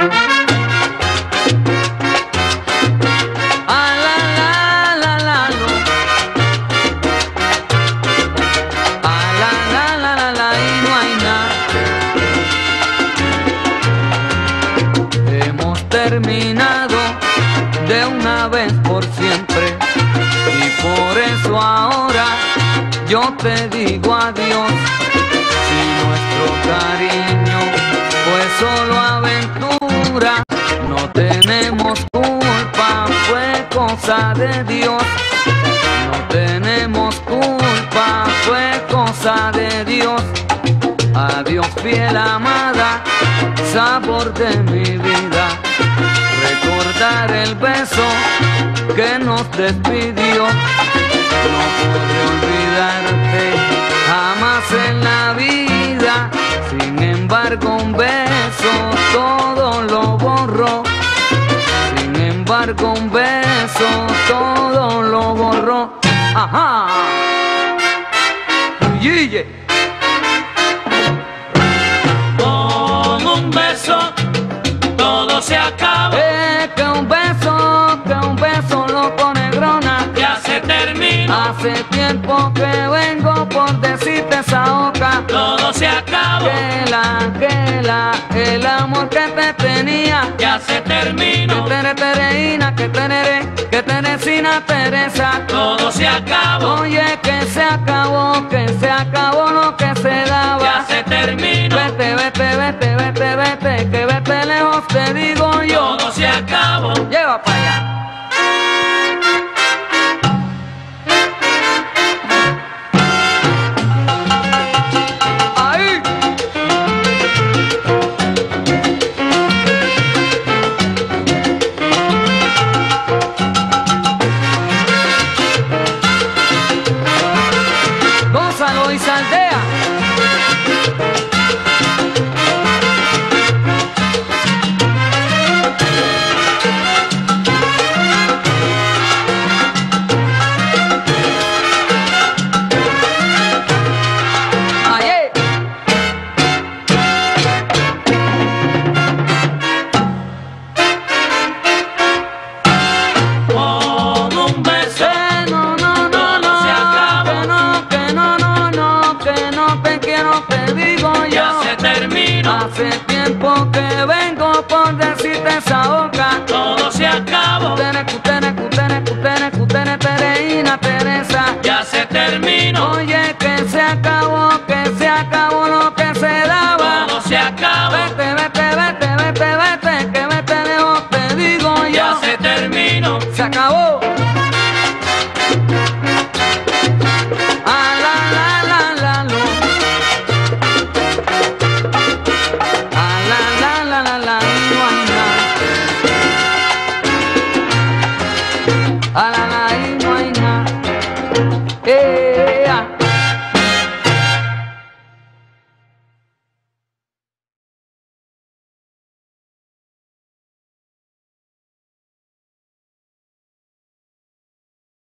Ah, la, la, la, la, lo. Ah, la, la, la, y no hay nada. Hemos terminado de una vez por siempre, y por eso ahora yo te digo adiós. Si nuestro cariño fue solo aventura, no tenemos culpa, fue cosa de Dios. No tenemos culpa, fue cosa de Dios. Adiós, fiel amada, sabor de mi vida. Recordar el beso que nos despidió. No podré olvidarte jamás en la vida. Sin embargo, un beso todo lo borró. Sin embargo, un beso todo lo borró. Ajá. Yeye. Con un beso todo se acaba. Que un beso loco negrona. Ya se terminó. Hace tiempo que vengo por decirte esa oca. Todo se acabó. El amor que te tenía. Ya se terminó. Que tereína, que teresina, Teresa. Todo se acabó. Oye, que se acabó lo que se daba. Ya se terminó. Vete, que vete lejos, te digo yo. Todo se acabó. Lleva para allá. Ahí. Gózalo y saldea. Hace tiempo que vengo por decirte esa boca. Todo se acabó. Tereína, Teresa. Ya se terminó. Oye, que se acabó lo que se daba. Todo se acabó. Vete, que vete lejos, te digo yo. Ya se terminó. Se acabó.